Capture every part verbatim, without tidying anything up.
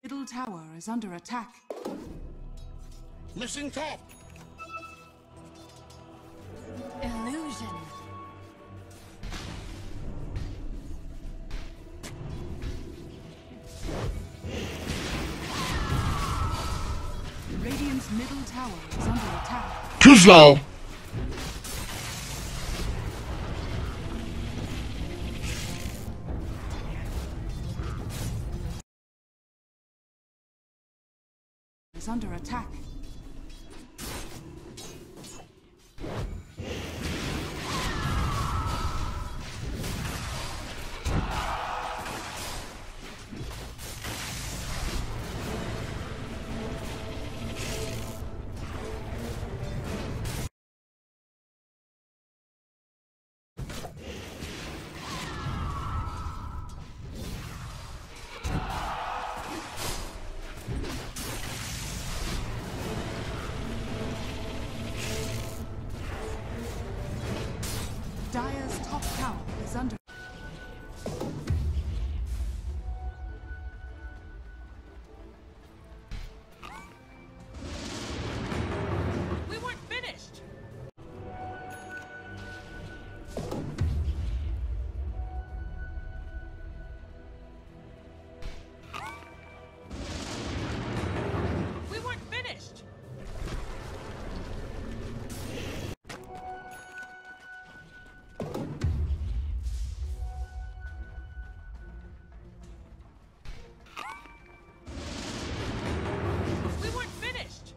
Middle tower is under attack. Missing top. Illusion. Radiant's middle tower is under attack. Too slow. Is under attack. Dire's top tower is under. We weren't finished. We weren't finished. We weren't finished.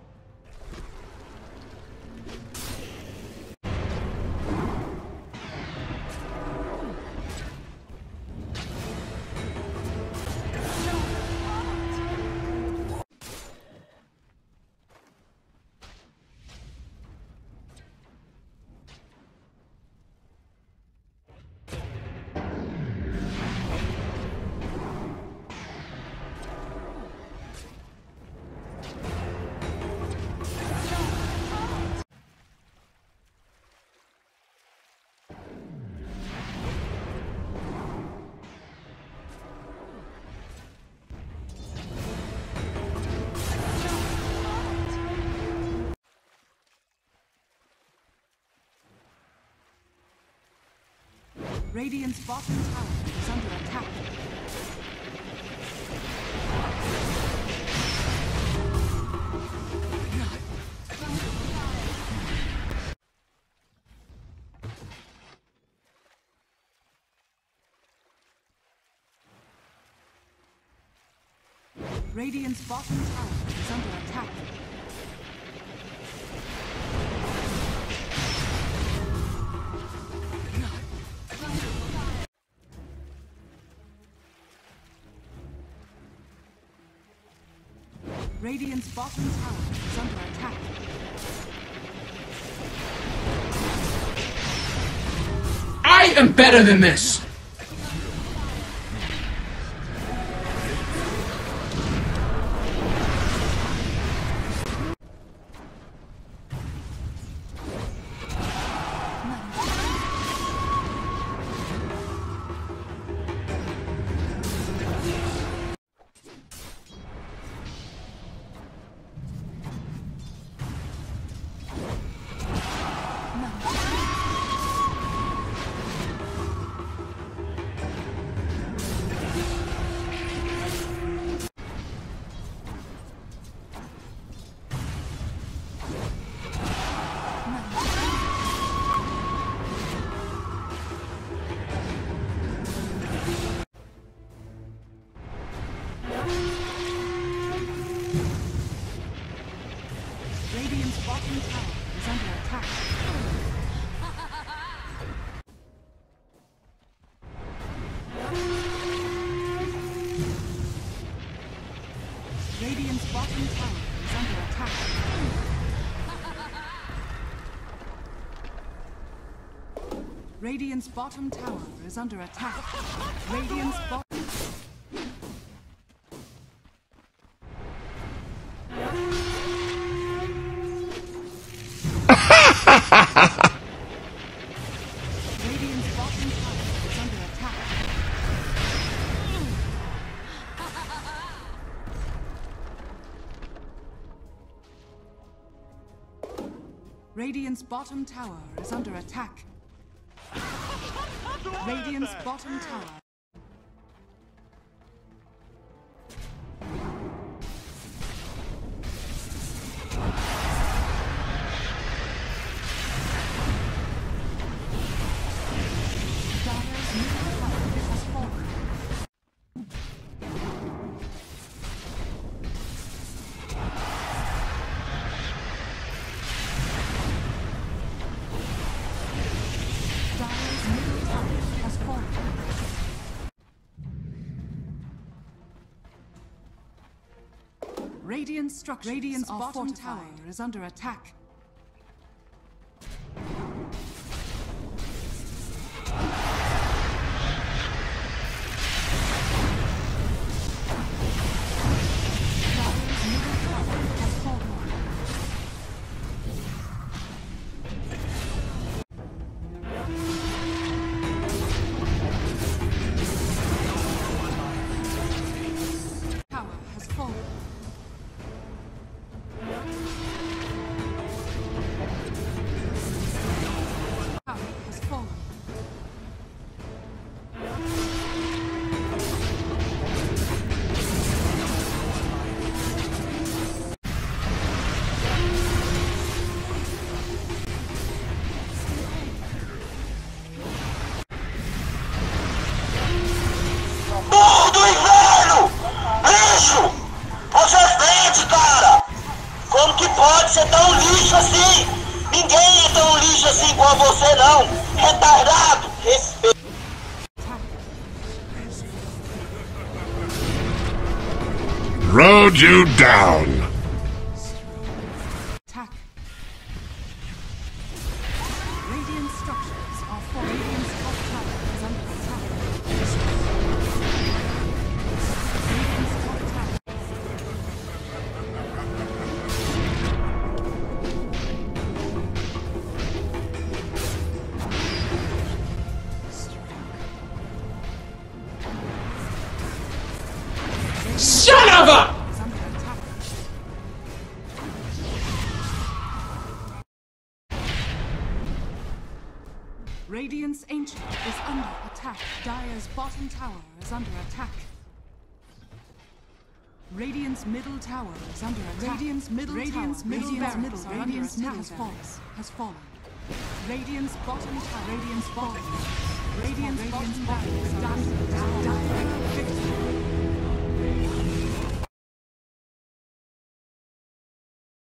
Radiant's bottom tower is under attack. Radiant's bottom tower is under attack. Radiant's bottom tower is under attack. I am better than this. Radiant's bottom tower is under attack. Radiant's bottom tower is under attack. Radiant's bottom tower is under attack. Radiant's bottom. Radiant's bottom tower is under attack. Radiant's bottom tower is under attack. Radiant's bottom tower. Dire's middle tower has fallen. Dire's middle tower has fallen. Radiant structures Radiant's bottom tower is under attack. Dire's middle tower has fallen. Tower has fallen. Tower has fallen. Burro do inferno! Lixo! Você é frente, cara! Como que pode ser tão lixo assim? Ninguém é tão lixo assim igual você, não! Retardado! Respeito! Rode you down. Attack. Radiant structures are falling. Radiant's top tower is under attack. Radiant's top tower. Son of a! Is under attack. Radiant's ancient is under attack. Dire's bottom tower is under attack. Radiant's middle tower is under attack. Radiant's middle Radiant's tower. Radiant's middle Radiant's middle Radiant's middle has fallen. Has fallen. Radiant's bottom tower. Radiant's bottom. Radiant's bottom tower is under attack.